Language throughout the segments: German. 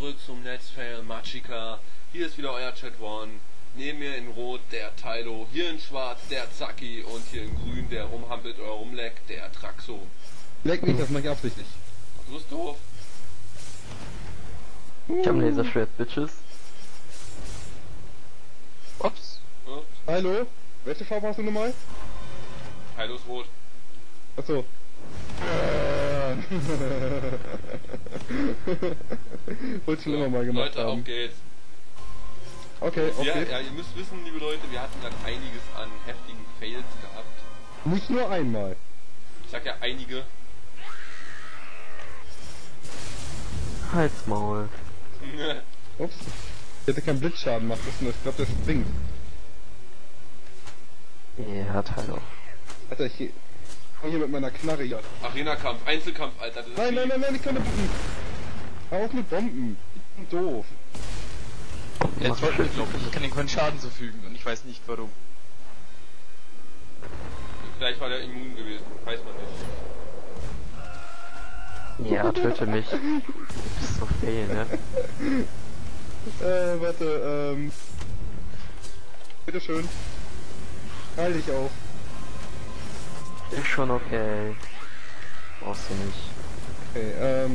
zurück zum Let's Fail Machika. Hier ist wieder euer Chat One. Neben mir in Rot der Tylo, hier in Schwarz der Zacki und hier in Grün der rumhampelt oder rumleckt der Traxo. Leck mich, das mach ich absichtlich. Ach, du bist doof. Ich hab ein Laserschwert, Bitches. Ups. Ups. Hallo? Welche Farbe hast du nochmal? Tylo ist rot. Achso. Wollte schon immer mal gemacht Leute, haben. auf geht's. Okay, auf Ja, geht's. ja, ihr müsst wissen, liebe Leute, wir hatten dann einiges an heftigen Fails gehabt. Nicht nur einmal. Ich sag ja einige. Halt's Maul. Ups. Ich hätte keinen Blitzschaden machen müssen, ich glaube, der springt. Ja, Tylo. Alter, ich fang hier mit meiner Knarre hier. Arena-Kampf, Einzelkampf, Alter. Das ist Nein, wie- nein, nein, nein, ich kann nicht Bomben. Hör auf mit Bomben. Ich bin doof. Er trollt mich, glaube ich. Ich kann ihm keinen Schaden zufügen und ich weiß nicht warum. Vielleicht war der immun gewesen, weiß man nicht. Ja, töte mich. Du bist so fail, ne? Warte, bitteschön. Heil dich auf. Ist schon okay. Brauchst du nicht. Okay,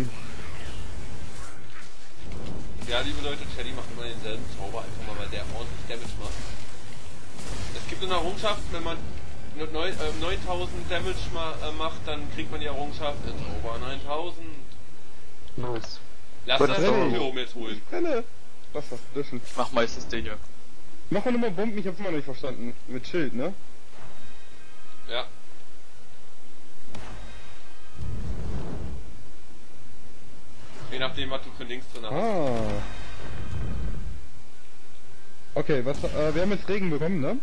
Ja, liebe Leute, Teddy macht immer denselben Zauber, einfach mal, weil der ordentlich Damage macht. Es gibt eine Errungenschaft, wenn man 9000 Damage macht, dann kriegt man die Errungenschaft in Zauber 9000. Nice. Lass Gut, das das doch ist Klo jetzt holen. Brenne. Wasser, löschen. Ich mach meistens den hier. Mach mal nochmal Bomben, ich hab's immer noch nicht verstanden. Mit Schild, ne? Ja. Je nachdem, was du für Links drin hast. Ah. Okay, was, wir haben jetzt Regen bekommen, ne?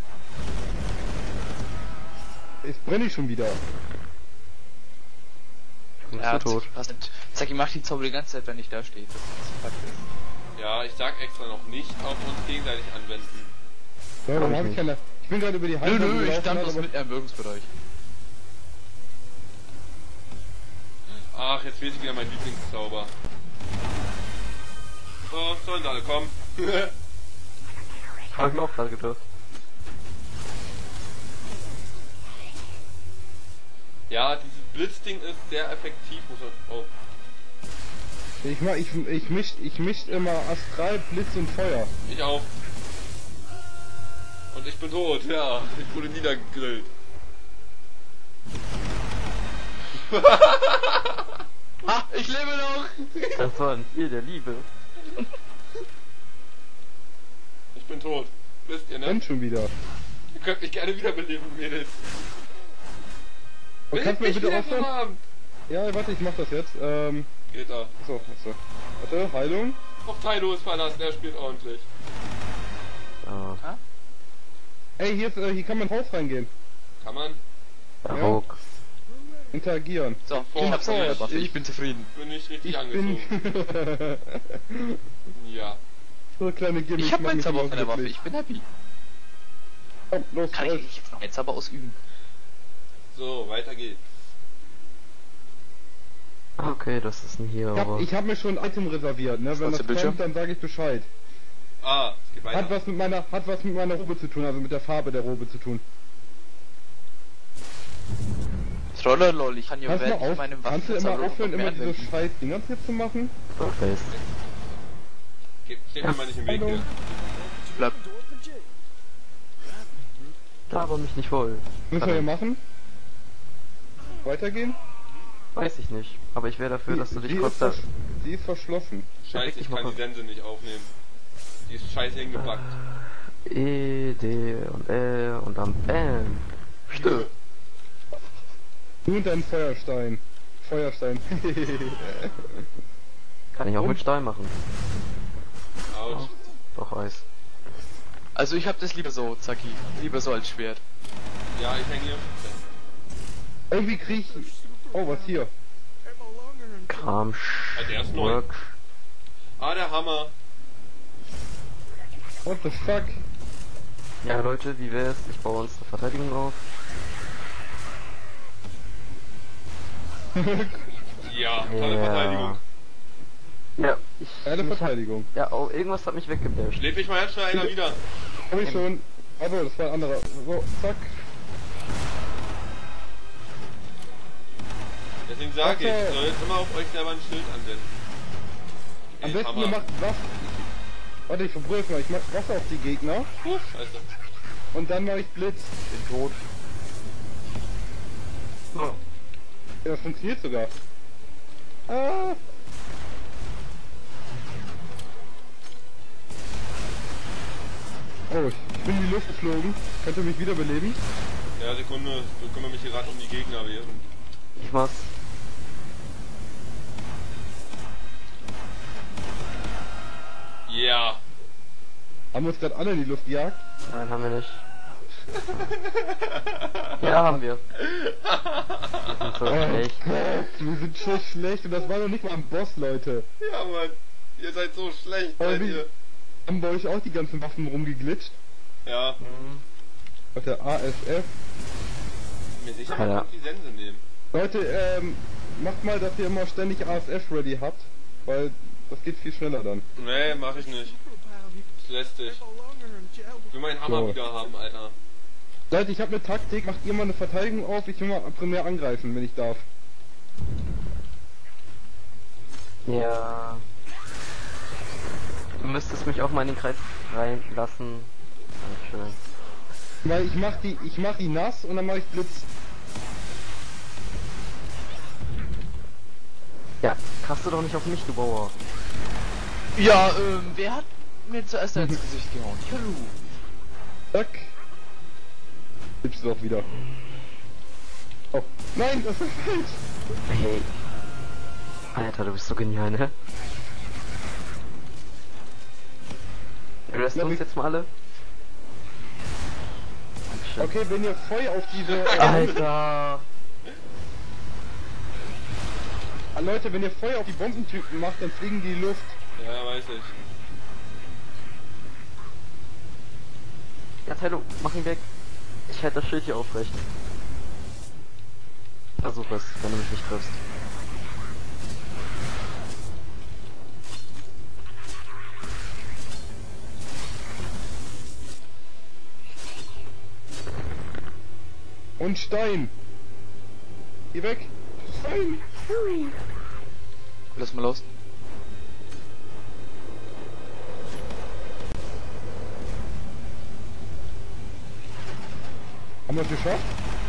Jetzt brenne ich schon wieder. Du bist Ja, so tot. Zacki macht die Zauber die ganze Zeit, wenn ich da stehe. Das ist Fakt ist. Ja, ich sag extra noch nicht auf uns gegenseitig anwenden. So, Hab dann ich hab ich nicht. keine... Ich bin gerade über die Heilung Nö, ich gelaufen, stand bloß aber- mit im Wirkungsbereich. Ach, jetzt weiß ich wieder mein Lieblingszauber. So, sollen alle kommen. Hab ich mir auch gerade gedacht. Ja, dieses Blitzding ist sehr effektiv, muss man... Oh. Ich mischt immer Astral, Blitz und Feuer. Ich auch. Und ich bin tot, ja. Ich wurde niedergegrillt. Ah, ich lebe noch! Das war ein Ziel der Liebe. Ich bin tot. Wisst ihr, ne? Brennt schon wieder. Ihr könnt mich gerne wiederbeleben, Mädels. Und kannst du mir Belebt mich bitte wieder aufhören? vom Abend. Ja, warte, ich mach das jetzt. Geht da. Achso. Warte, Heilung. Auf Tylo ist verlassen, der spielt ordentlich. So. Ey, hier kann man ins Haus reingehen. Kann man? Ruck. Interagieren. So, Boah, ich hab's boah, auch Waffe. Ich bin zufrieden. Bin ich richtig Ich angezogen. bin... Ja. so kleine Gimmicks Ich hab machen meinen mich Zauber immer auf meiner Waffe. glücklich. Ich bin happy. Komm, los, Kann los. ich jetzt noch meinen Zauber ausüben? So, weiter geht's. Okay, das ist ein Hero. Ich hab mir schon ein Item reserviert, ne? Wenn Schwarzer das Bildschirm? kommt, dann sage ich Bescheid. Ah, es geht weiter. Hat was mit meiner Robe zu tun, also mit der Farbe der Robe zu tun. Trollerlol, ich kann hier Kannst du während mal ich auf, meine kannst du immer Waffenzauber aufhören, noch mehr immer diese anwenden. scheiß Dinger hier zu machen? Face. Steht mir mal nicht im Weg Hallo. hier. Bleib. Aber mich nicht voll. Müssen wir hier machen? Weitergehen? Weiß ich nicht. Aber ich wäre dafür, dass du dich kurz da... Sie ist verschlossen. Scheiße, ich kann die Sense nicht aufnehmen. Die ist scheiße hingepackt. E, D und L und dann BAM. Stimmt. Du und dein Feuerstein. Feuerstein. Kann ich auch mit Stein machen. Autsch. Doch Eis. Also ich hab das lieber so, Zacki. Lieber so als Schwert. Ja, ich hänge hier. Irgendwie krieg ich... Oh, was hier? Kram, der ist neu. Work. Ah, der Hammer. What the fuck? Ja Leute, wie wär's? Ich baue uns eine Verteidigung auf. Ja, tolle Verteidigung. Ja. Eine mich hat, Verteidigung. ja, oh, irgendwas hat mich weggebasht. Lebt mich mal ganz schnell einer wieder. Hab ich schon. Also, das war ein anderer. So, zack. Deswegen sage ich, Okay. ihr sollt immer auf euch selber ein Schild anwenden. Am Ey, besten Hammer. ihr macht Wasser. Warte, ich verbrühe mal. Ich mach Wasser auf die Gegner. Scheiße. Und dann mache ich Blitz. Bin tot. Oh. Ja, das funktioniert sogar. Ah. Oh, ich bin in die Luft geflogen. Könnt ihr mich wiederbeleben? Ja, Sekunde. Ich kümmere mich hier gerade um die Gegner. Ich mach's. Ja. Haben wir uns gerade alle in die Luft gejagt? Nein, haben wir nicht. Ja, haben wir. Wir sind so schlecht. Gott, wir sind so schlecht und das war noch nicht mal ein Boss, Leute. Ja, Mann. Ihr seid so schlecht, Aber seid wie- ihr. Haben bei euch auch die ganzen Waffen rumgeglitscht? Ja. Mhm. Auf der ASF. Mir sicher, Ja. man kann die Sense nehmen. Leute, macht mal, dass ihr immer ständig ASF ready habt, weil das geht viel schneller dann. Nee, mach ich nicht. Das ist lästig. Ich will meinen Hammer So. wieder haben, Alter. Leute, ich habe eine Taktik, macht ihr mal eine Verteidigung auf, ich will mal primär angreifen, wenn ich darf. Ja. Du müsstest mich auch mal in den Kreis reinlassen. Dankeschön. Weil ich mach die nass und dann mache ich Blitz. Ja, hast du doch nicht auf mich, du Bauer. Ja, wer hat mir zuerst ins Gesicht gehauen? Hallo. Zack. Gibt's doch wieder. Oh. Nein, das ist falsch. Hey. Alter, du bist so genial, ne? Lässt Na, du uns wie- jetzt mal alle? Dankeschön. Okay, wenn ihr Feuer auf diese... Alter! Leute, wenn ihr Feuer auf die Bombentypen macht, dann fliegen die in die Luft. Ja, weiß ich. Ja, Tylo, mach ihn weg. Ich halte das Schild hier aufrecht. Versuch es, wenn du mich nicht triffst. Und Stein. Geh weg. Stein. Lass mal los. Haben wir es geschafft?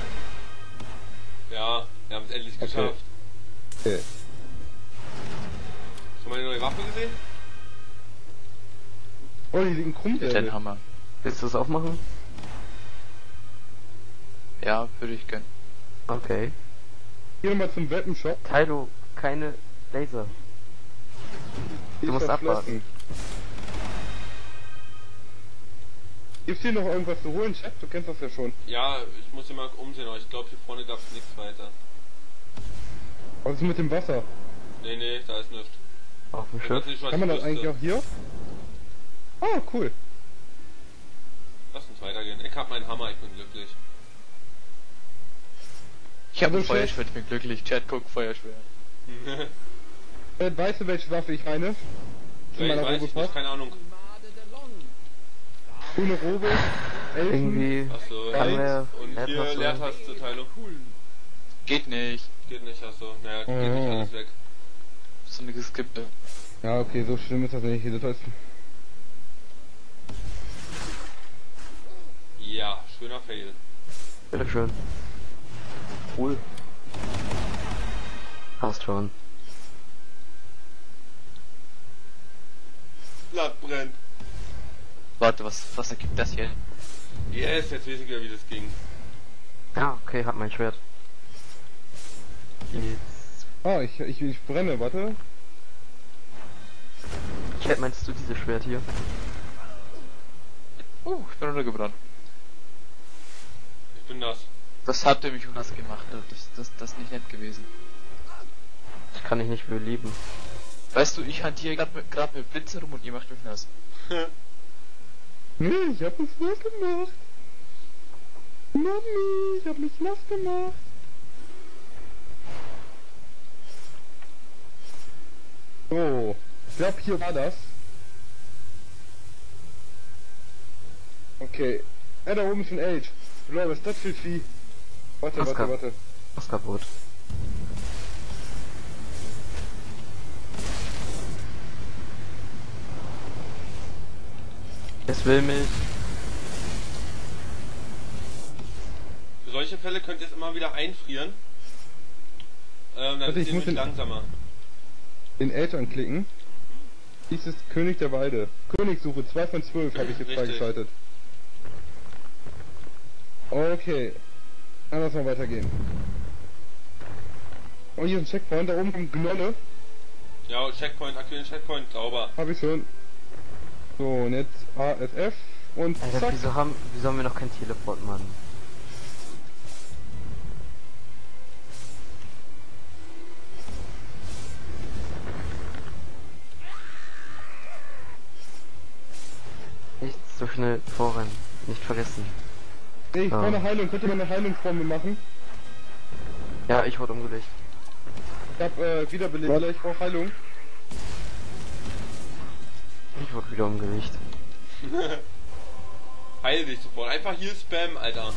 Ja, wir haben es endlich Okay. geschafft. Okay. Hast du meine neue Waffe gesehen? Oh, die liegen krumm. Den Hammer. Willst du es aufmachen? Ja, würde ich gönnen. Okay. Hier nochmal zum Wettenshop. Tylo, keine Laser. Die Du ist musst verschlossen. abwarten. Gibt's hier noch irgendwas zu holen, Chat? Du kennst das ja schon. Ja, ich muss hier mal umsehen, aber ich glaube hier vorne gab es nichts weiter. Was ist mit dem Wasser? Nee, da ist nichts. Auf dem Ich weiß Schiff. nicht, was Kann man ich das eigentlich wüsste. auch hier? Ah, cool. Lass uns weitergehen. Ich hab meinen Hammer, ich bin glücklich. Ich habe ein Also, Feuerschwert, ich bin glücklich. Chat, guck, Feuerschwert. Weißt du, welche Waffe ich meine? Zu Ich meiner weiß Robe ich nicht, passt? keine Ahnung. Grüne Robe, Elfen. Irgendwie. Achso, Kann wir- und hier Leertaste. Leertaste, Teile. Geht nicht. Geht nicht, achso. Naja, geht nicht Oh. alles weg. So eine geskippte. Ja, okay, so schlimm ist das nicht. Das ist... Ja, schöner Fail. Bitteschön. Cool. Hast schon. Blatt brennt. Warte, was ergibt das hier? Yes, jetzt weiß ich wieder, wie das ging. Ja, okay, hab mein Schwert. Jetzt. Ah, ich brenne, warte. Chat, meinst du dieses Schwert hier? Ich bin runtergebrannt. Ich bin das. Das habt ihr mich nass gemacht. Das ist nicht nett gewesen. Das kann ich nicht beleben. Weißt du, ich hantiere gerade mit Blitze rum und ihr macht mich nass. Nee, ich hab mich nass gemacht. Mami, ich hab mich nass gemacht. So. Ich glaube, hier war das. Okay. Da oben ist ein Age. Leute, was ist das für ein Vieh? Warte. Was kaputt? Es will mich. Für solche Fälle könnt ihr es immer wieder einfrieren. Dann Warte, ist ich ihr muss nämlich langsamer. Den Age anklicken. Dies ist König der Weide. Königssuche 2 von 12 habe ich jetzt Richtig. freigeschaltet. Okay. Dann lass mal weitergehen. Oh, hier ist ein Checkpoint. Da oben kommt Gnolle. Ja, Checkpoint, aktuellen Checkpoint, sauber. Habe ich schon. So, und jetzt ASF und Alter, zack. wieso haben wir noch kein Teleport, Mann? Nicht so schnell vorrennen. Nicht vergessen. Nee, ich brauche eine Heilung. Könnt ihr mal eine Heilungsformel machen? Ja, ich wurde umgelegt. Ich hab wiederbelebt. Ich brauche Heilung. Ich wurde wieder umgelegt. Heil dich sofort. Einfach hier Spam, Alter.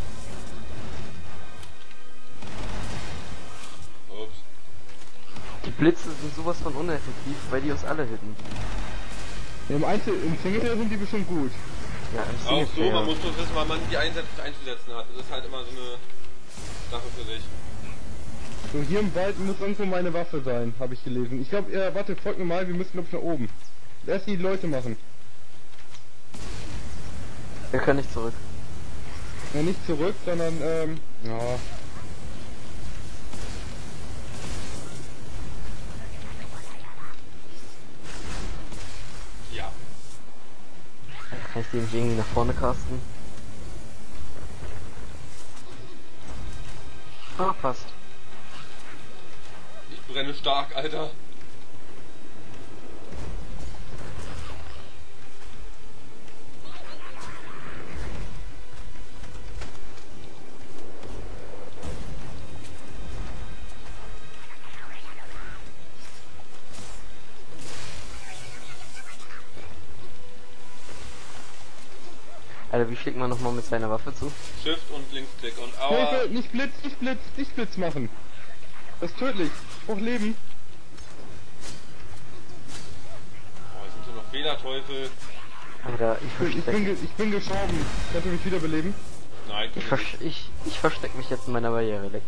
Ups. Die Blitze sind sowas von uneffektiv, weil die uns alle hitten. Im Singleplayer sind die bestimmt gut. Ja, im Auch so, Singleplayer. man muss bloß wissen, wann man die einzusetzen hat. Das ist halt immer so eine Sache für sich. So, hier im Wald muss irgendwo meine Waffe sein, habe ich gelesen. Ich glaube, warte, folgt mir mal, wir müssen glaub ich nach oben. Erst die Leute machen. Wir können nicht zurück. Ja, nicht zurück, sondern, ja. Ja. Kann ich den nicht irgendwie nach vorne casten? Ah, passt. Ich brenne stark, Alter. Alter, wie schlägt man nochmal mit seiner Waffe zu? Shift und Linksklick und aua. Hilfe, nicht Blitz machen. Das ist tödlich. Ich brauch Leben. Oh, jetzt sind hier noch Fehlerteufel. Alter, Ich bin gestorben. Könnt ihr mich wiederbeleben? Nein, können wir nicht. Ich versteck mich jetzt in meiner Barriere. Leck.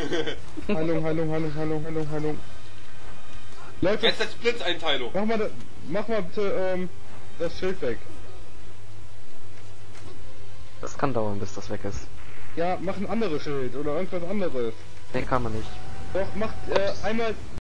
Heilung. Leute, Jetzt als Blitzeinteilung. mach mal bitte, das Schild weg. Das kann dauern, bis das weg ist. Ja, mach ein anderes Schild oder irgendwas anderes. Den kann man nicht. Doch, macht einmal